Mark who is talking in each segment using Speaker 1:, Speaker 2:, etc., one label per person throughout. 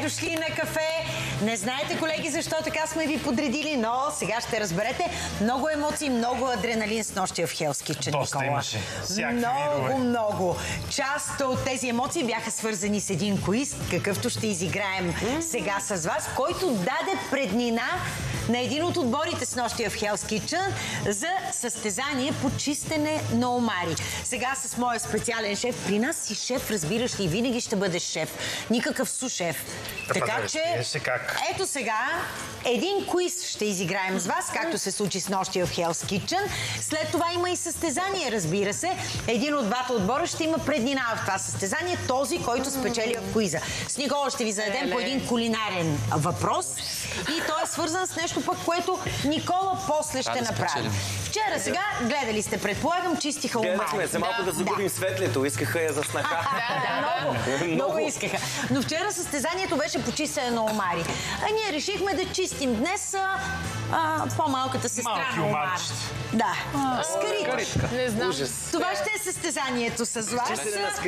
Speaker 1: дошли на кафе. Не знаете, колеги, защо така сме ви подредили, но сега ще разберете. Много емоции, много адреналин с нощия в Hell's Kitchen,
Speaker 2: Доста имаше.
Speaker 1: Много. Част от тези емоции бяха свързани с един квиз, какъвто ще изиграем сега с вас, който даде преднина на един от отборите с нощия в Hell's Kitchen за състезание по чистене на омари. Сега с моя специален шеф. При нас си шеф, разбираш ли, винаги ще бъдеш шеф. Никакъв сушеф. Така че, ето сега, един квиз ще изиграем с вас, както се случи с нощия в Hell's Kitchen. След това има и състезание, разбира се. Един от двата отбора ще има преднина в това състезание, този, който спечели в квиза. С Никола ще ви зададем по един кулинарен въпрос и той е свързан с нещо пък, което Никола после ще направи. Вчера сега гледали сте, предполагам, чистиха омари.
Speaker 3: Гледахме се малко да загубим светлето, искаха я за снаха.
Speaker 1: Много искаха. Но вчера състезанието беше по чистене на омари. А ние решихме да чистим днес по-малката сестра на омар. Да, скаричка.
Speaker 4: Не знам.
Speaker 1: Това ще е състезанието с вас.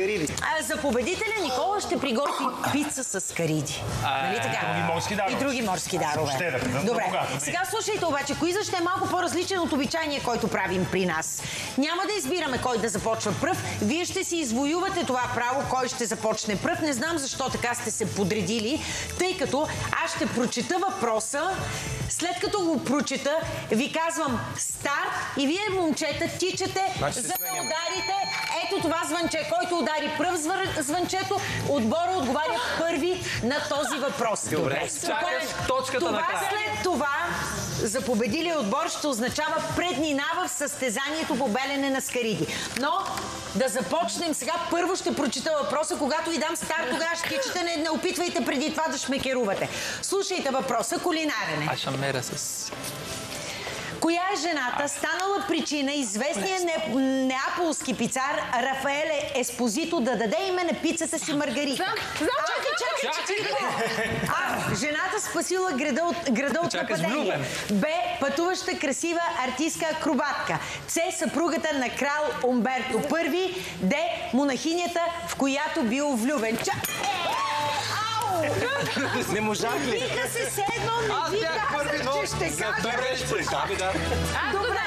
Speaker 1: За победителя Никола ще приготви пица с скариди. Нали така? И други морски дарове. Добре. Сега слушайте обаче, квизът ще е малко по-различен от обичайния, който правим при нас. Няма да избираме кой да започва пръв. Вие ще си извоювате това право, кой ще започне пръв. Не знам защо така сте се подредили, тъй като аз ще прочета въпроса. След като го прочета, ви казвам старт и вие, момчета, тичате, за да ударите ето това звънче. Който удари пръв звънчето, отбора отговаря първи на този въпрос.
Speaker 3: Добре.
Speaker 4: Чакаш точката на края.
Speaker 1: След това за победилия отбор ще означава преднина в състезанието по белене на скариди. Но да започнем сега. Първо ще прочита въпроса. Когато ви дам старт, тогава ще тичате. Не опитвайте преди това да шмекерувате. Слушайте въпроса. Кулинарен е.
Speaker 4: Аз ще мера с...
Speaker 1: Коя е жената, станала причина известния неаполски пицар Рафаеле Еспозито да даде име на пицата си Маргарита? Чакай! А. Жената спасила града от нападение. Б. Пътуваща красива артистка акробатка. С. Съпругата на крал Умберто I. Д. Монахинята, в която бил влюбен.
Speaker 3: Не можах ли?
Speaker 1: Вика се седно, не ви казах, че ще кажа. Добре.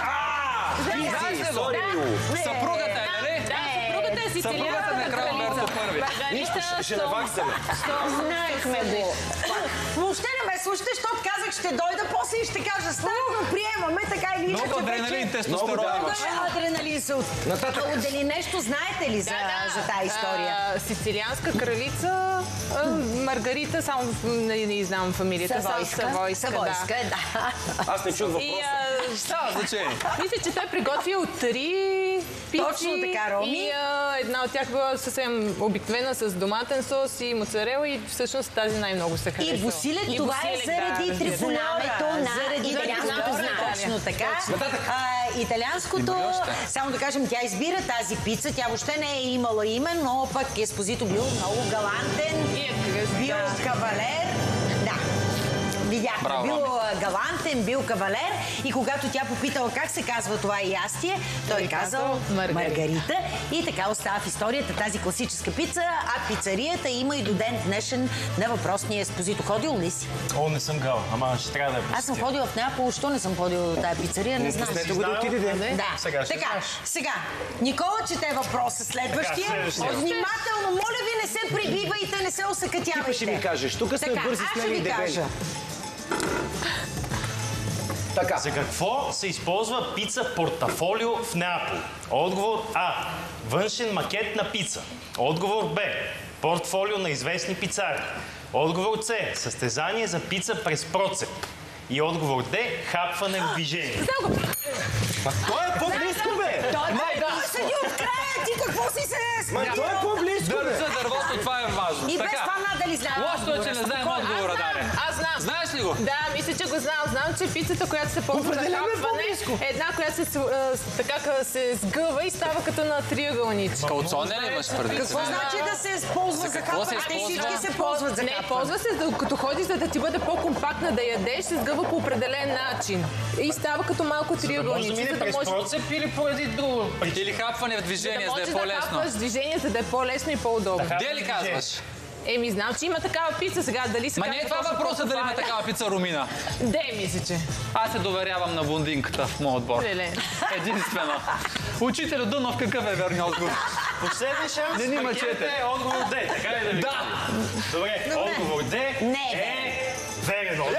Speaker 4: Съпругата е, нали?
Speaker 1: Съпругата е
Speaker 4: Съпругата на крал Умберто I.
Speaker 3: Нищо, ще наваксаме.
Speaker 1: Знаехме го. Въобще не ме слушате, защото казах, ще дойда после и ще кажа старно, приемаме, така или иначе.
Speaker 4: Много адреналин, тестостерон.
Speaker 1: Много адреналин се отдели. Нещо знаете ли за тази история?
Speaker 5: Сицилианска кралица Маргарита, само не знам фамилията.
Speaker 1: Савойска, да.
Speaker 3: Аз не чух въпроса.
Speaker 4: Значение.
Speaker 5: Мисля, че той приготвил 3 пици.
Speaker 1: Точно така, Роми.
Speaker 5: И една от тях била съвсем обикновена с доматен сос и моцарела и всъщност тази най-много се харесва.
Speaker 1: И босилек, това е заради трифунамето на италианското знаме. Точно така. Италианското, само да кажем, тя избира тази пица. Тя въобще не е имала име, но пък Еспозито бил много галантен. Бил кавалер. Видяхте, бил галантен, бил кавалер и когато тя попитала как се казва това ястие, той казал Маргарита и така остава в историята тази класическа пица, а пицарията има и до ден днешен на въпросния Еспозито. Ходил ли си?
Speaker 2: О, не съм гал, ама ще трябва да я посетя.
Speaker 1: Аз съм ходила в Неапол, що не съм ходила до тая пицария, не знам.
Speaker 3: Пуснете го да отидете.
Speaker 1: Да. Така, сега, Никола чете въпроса следващия. Внимателно, моля ви, не се прибивайте, не се осъкътявайте.
Speaker 3: Ти ще ми кажеш, тук сме бързи с мен и дебели.
Speaker 2: Така. За какво се използва пица портафолио в Неапол? Отговор А. Външен макет на пица. Отговор Б. Портфолио на известни пицари. Отговор С. Състезание за пица през процеп. И отговор Д. Хапване в движение.
Speaker 3: Той е по-близко, бе!
Speaker 1: Седи от края, ти какво си се...
Speaker 3: Той е по-близко, бе!
Speaker 4: За дървото, това е важно.
Speaker 1: И без това надали знае.
Speaker 4: Лошото е, че не знаем отговора, Даре.
Speaker 5: Аз знам.
Speaker 4: Знаеш ли го?
Speaker 5: Да, мисля, че го знам. Знам, че пицата, която се ползва за хапване, е една, която се сгъва и става като на триъгълничка.
Speaker 4: Калцоне ли имаш преди?
Speaker 1: Какво значи да се използва за хапване? Те всички се ползват за хапване.
Speaker 5: Не, ползва се, като ходиш, за да ти бъде по-компактна да ядеш, се сгъва по определен начин. И става като малко триъгълничка.
Speaker 2: Може да мине през процеп или поради друго?
Speaker 4: Или хапване в движение, за да е
Speaker 5: по-лесно.
Speaker 4: по-лесно.
Speaker 5: Да хапваш движение, за да е по-лесно и по-удобно.
Speaker 4: Де ли казваш?
Speaker 5: Еми, знам, че има такава пица сега. Дали се
Speaker 4: Ма не е това въпросът дали има такава пица, Румина.
Speaker 5: Мисля, че.
Speaker 4: Аз се доверявам на блондинката в моят отбор.
Speaker 5: Леле.
Speaker 4: Единствено. Учителю Дунов, какъв е верният отговор?
Speaker 2: Последен шанс.
Speaker 4: Не ни
Speaker 2: Макет
Speaker 4: мъчете.
Speaker 2: е отговор Д, така ли да ви кажа? Добре, отговор Д е верен отговор.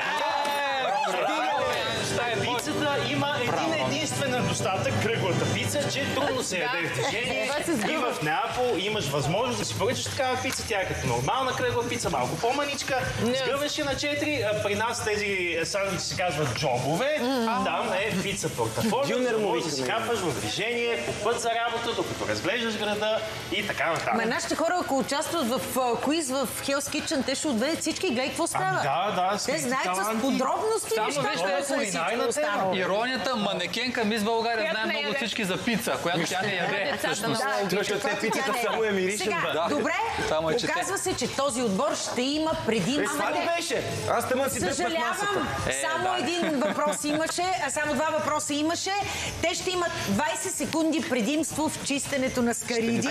Speaker 2: Пицата има един единствен недостатък, кръглата пица, че трудно се яде в движение. И в Неапол имаш възможност да си поръчаш такава пица. Тя е като нормална кръгла пица, малко по-маничка. Сгъваше на 4. При нас тези сандвичи се казват джобове. Там е пица портафолио. Може да си хапаш в движение, по път за работа, докато разглеждаш града и така нататък.
Speaker 1: Ма нашите хора, ако участват в квиз в Hell's Kitchen, те ще отведат всички. Гледай какво става.
Speaker 2: Да.
Speaker 1: Те знаят с подробности неща,
Speaker 4: вижте,
Speaker 1: са всичко останало.
Speaker 4: Иронията, манекенка Мис България знае много всички за пица, която тя не яде.
Speaker 3: Защото те пицата само я миришат.
Speaker 1: Сега, добре, оказва се, че този отбор ще има предимство.
Speaker 3: Това ли беше? Аз тъмън си дръпнах масата.
Speaker 1: Съжалявам, само един въпрос имаше, само два въпроса имаше. Те ще имат 20 секунди предимство в чистенето на скариди.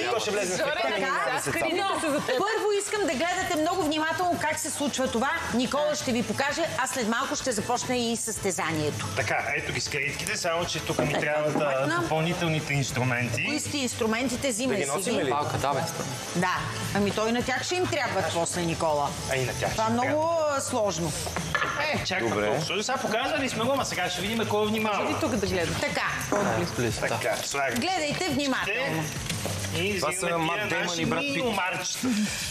Speaker 1: Първо искам да гледате много внимателно как се случва това. Никола ще ви покаже, а след малко ще започне и състезанието.
Speaker 2: Така, ето ги скаридките, само че тук ми трябват допълнителните инструменти.
Speaker 1: Кои сте инструментите, взимай си ги.
Speaker 4: Палка, да, бе.
Speaker 1: Да, ами той на тях ще им трябват после, Никола.
Speaker 2: А и на тях.
Speaker 1: Това е много сложно.
Speaker 2: Чакай, толкова. Сега показвали сме го, ама сега ще видим кой внимава.
Speaker 5: И тук да гледам.
Speaker 1: Така,
Speaker 2: Така, слагай.
Speaker 1: гледайте внимателно.
Speaker 2: И
Speaker 3: Това са
Speaker 2: взимаме
Speaker 3: Мат
Speaker 2: тия
Speaker 3: Деймън
Speaker 2: наши
Speaker 3: и Брат Пит.
Speaker 2: мини-омарчета.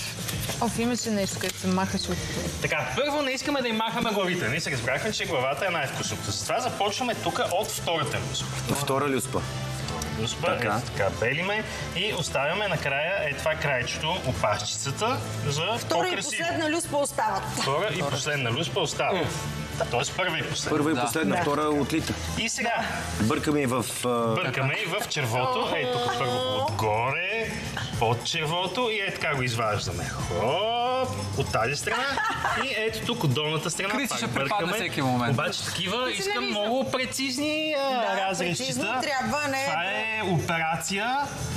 Speaker 5: Имаше нещо, където се махаше от...
Speaker 2: Така, първо не искаме да им махаме главите. Ние се разбрахме, че главата е най-вкусната. Затова започваме тук от втората люспа.
Speaker 3: Втора люспа.
Speaker 2: Люспа, така, белиме и оставяме накрая това крайчето, опашчицата, за
Speaker 1: Втора и
Speaker 2: по-красиво.
Speaker 1: последна люспа остават.
Speaker 2: Втора и последна люспа остава. Тоест първа и последна.
Speaker 3: Първа и последна, втора отлита.
Speaker 2: И сега
Speaker 3: Бъркаме и в...
Speaker 2: бъркаме и в червото. Ей, тук първо отгоре, под червото и така го изваждаме. Хоп, от тази страна. И ето тук от долната страна.
Speaker 4: Криси
Speaker 2: пак
Speaker 4: ще препадне
Speaker 2: бъркаме.
Speaker 4: всеки момент.
Speaker 2: Обаче такива искам много прецизни разрезчета.
Speaker 1: прецизно трябва, не...
Speaker 2: Това е операция,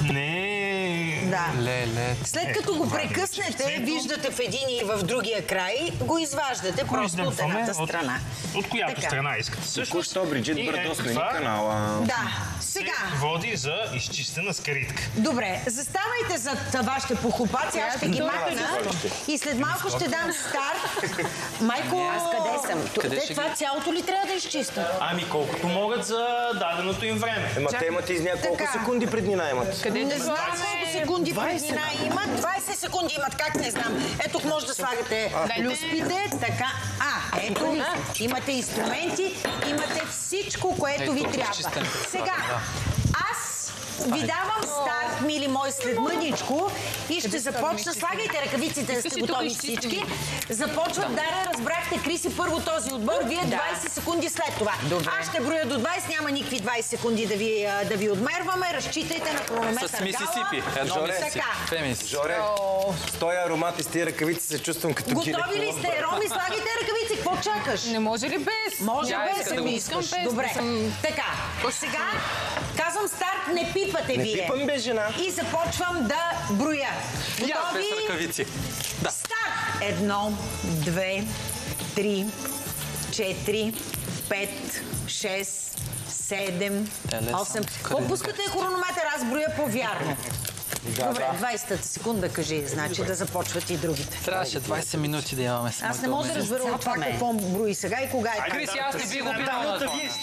Speaker 2: не...
Speaker 1: Да.
Speaker 4: Леле.
Speaker 1: След като го прекъснете, виждате в един и в другия край, го изваждате просто от едната страна.
Speaker 2: От която
Speaker 1: Така.
Speaker 2: страна искате? Всъщност.
Speaker 3: Току-що Бриджит
Speaker 2: И
Speaker 3: Бардо
Speaker 2: ето
Speaker 3: смени
Speaker 2: това
Speaker 3: канала.
Speaker 1: Да,
Speaker 2: се
Speaker 1: сега.
Speaker 2: води за изчистена скаритка.
Speaker 1: Добре, заставайте зад вашите похлопаци, аз ще ги махна и след малко ще дам старт. Майко, аз къде съм?
Speaker 4: Къде
Speaker 1: Те
Speaker 4: ще
Speaker 1: това цялото ли трябва да изчистят?
Speaker 2: Ами колкото могат за даденото им време.
Speaker 3: Ема те имат из няколко
Speaker 1: Така.
Speaker 3: секунди преднина имат.
Speaker 1: Не знам колко секунди преднина имат. 20 секунди имат, как не знам. Ето може да слагате люспите. Така. Ето, имате инструменти, имате всичко, което ви трябва. Сега, аз ви давам старт, мили мои, след мъничко и ще започна. Слагайте ръкавиците, да сте готови всички. Започват, Даря, разбрахте, Криси, първо този отбор, вие 20 секунди след това. Аз ще броя до 20, няма никакви 20 секунди да ви отмерваме. Разчитайте на хронометър.
Speaker 4: С Мисисипи. Едно Мисисипи.
Speaker 1: Така.
Speaker 4: Две Мисисипи.
Speaker 3: Жоре, с този аромат и с тия ръкавици се чувствам като
Speaker 1: Готови ли сте? Роми, слагайте ръкавици. Какво чакаш?
Speaker 5: Не може ли без?
Speaker 1: Може
Speaker 5: Няма,
Speaker 1: без,
Speaker 5: искам
Speaker 1: ако
Speaker 5: да
Speaker 1: искаш.
Speaker 5: искам без.
Speaker 1: Добре. Така, сега казвам старт, не пипате
Speaker 3: Не
Speaker 1: вие.
Speaker 3: пипам, бе, жена.
Speaker 1: И започвам да броя.
Speaker 4: И аз без
Speaker 1: Готови?
Speaker 4: ръкавици. Да.
Speaker 1: Старт! 1, 2, 3, 4, 5, 6, 7, 8. Какво пускате хронометър? Аз броя по-вярно. Добре, 20-та секунда кажи, значи да започват и другите.
Speaker 4: Трябваше 20 минути да имаме.
Speaker 1: Аз не мога да разбера от това какво брои сега и кога е.
Speaker 4: Криси, аз не би го питал.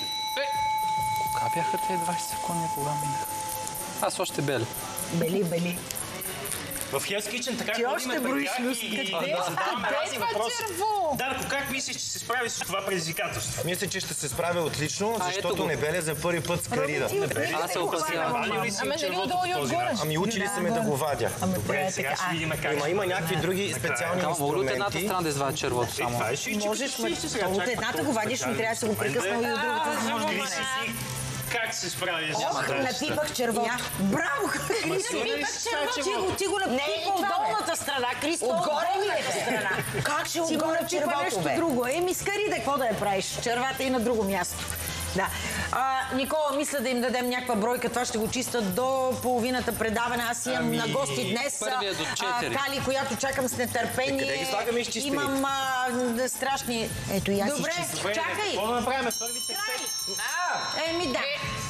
Speaker 4: Кога бяха тези 20 секунди, кога минаха? Аз още бели.
Speaker 1: Бели.
Speaker 2: В Hell's Kitchen така
Speaker 1: Ти
Speaker 2: ходиме
Speaker 1: още
Speaker 2: при
Speaker 1: броиш
Speaker 2: тях
Speaker 1: люските.
Speaker 2: и задаваме разни въпроси. Дарко, как мислиш, че се справи с това предизвикателство?
Speaker 3: Мисля, че ще се справя отлично,
Speaker 4: ето
Speaker 3: защото
Speaker 4: го.
Speaker 3: Небеля за първи път скарида.
Speaker 4: Аз се опасявам.
Speaker 2: Вали ли си
Speaker 5: Ама
Speaker 2: от
Speaker 5: нали
Speaker 2: червото
Speaker 5: отдолу и
Speaker 2: по този
Speaker 5: отгоре?
Speaker 2: начин?
Speaker 3: Ами учили са ме да го вадя.
Speaker 2: Добре, сега ще видим как.
Speaker 3: Има някакви други специални
Speaker 4: Мога от едната
Speaker 3: инструменти.
Speaker 4: страна да извадя червото само.
Speaker 2: Това е ще изчипаш
Speaker 1: Можеш,
Speaker 2: всички сега.
Speaker 1: от
Speaker 2: Чакай,
Speaker 1: едната
Speaker 2: толкова
Speaker 1: го вадиш, но трябва да се го прекъснал и от другата, за да може да
Speaker 2: Криси,
Speaker 1: го
Speaker 2: как се справи с
Speaker 1: Ох,
Speaker 2: задачата?
Speaker 1: напипах червото. Браво, Кристо, напипах червото. Ти го напипа от долната страна, Кристо. Отгоре ли е страна? Как ще отгоре червото, нещо друго? Еми, скари да какво да я правиш. Червата и на друго място. Да. Никола, мисля да им дадем някаква бройка. Това ще го чиста до половината предаване. Аз имам на гости днес.
Speaker 4: Първият до 4.
Speaker 1: Кали, която чакам с нетърпение.
Speaker 3: Къде ги слагаме изчистени?
Speaker 1: Имам страшни... Ето и аз
Speaker 5: Добре,
Speaker 1: изчистих. Чакай!
Speaker 2: Какво да направим първите?
Speaker 1: Еми да.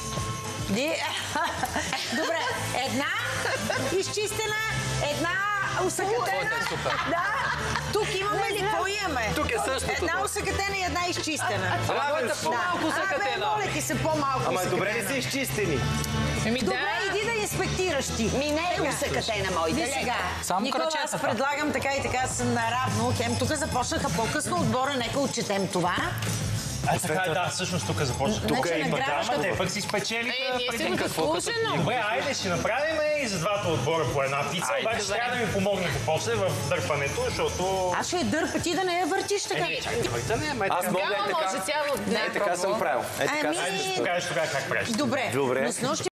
Speaker 1: Добре, една изчистена, една усъкътена. Да. Тук имаме ли? Какво имаме?
Speaker 4: Тук е същото.
Speaker 1: Една усъкътена и една изчистена.
Speaker 4: Моята по-малко усъкътена.
Speaker 1: Моля ти се, по-малко
Speaker 3: Ама
Speaker 1: усъкътена.
Speaker 3: добре ли са изчистени?
Speaker 1: Добре, иди да инспектираш ти.
Speaker 6: Ми не е усъкътена, моите.
Speaker 1: Виж сега.
Speaker 4: Само
Speaker 1: Никола, аз
Speaker 4: крачетата.
Speaker 1: предлагам така и така са наравно. Хем тук започнаха по-късно отбора, нека отчетем това.
Speaker 2: Така е, да, всъщност тук започва. Тук
Speaker 1: Значи
Speaker 2: е и
Speaker 1: награждаш
Speaker 2: пък,
Speaker 1: като-
Speaker 2: те пък си спечелиха
Speaker 5: Ние
Speaker 2: преди
Speaker 5: сме
Speaker 2: какво.
Speaker 5: заслужено.
Speaker 2: Добре, айде ще направим и за двата отбора по една пица, обаче трябва да ми помогнете после в дърпането, защото...
Speaker 1: Аз ще я дърпа, ти да не я въртиш така.
Speaker 2: Чакайте, не, ме
Speaker 3: Аз мога
Speaker 5: Гама
Speaker 3: е
Speaker 5: може
Speaker 3: така.
Speaker 5: цяло днес.
Speaker 3: Така съм правил. Е така
Speaker 1: Ами,
Speaker 3: съм.
Speaker 2: Айде ще покажеш тогава как правиш.
Speaker 1: Добре.
Speaker 3: Добре.
Speaker 1: Но снощи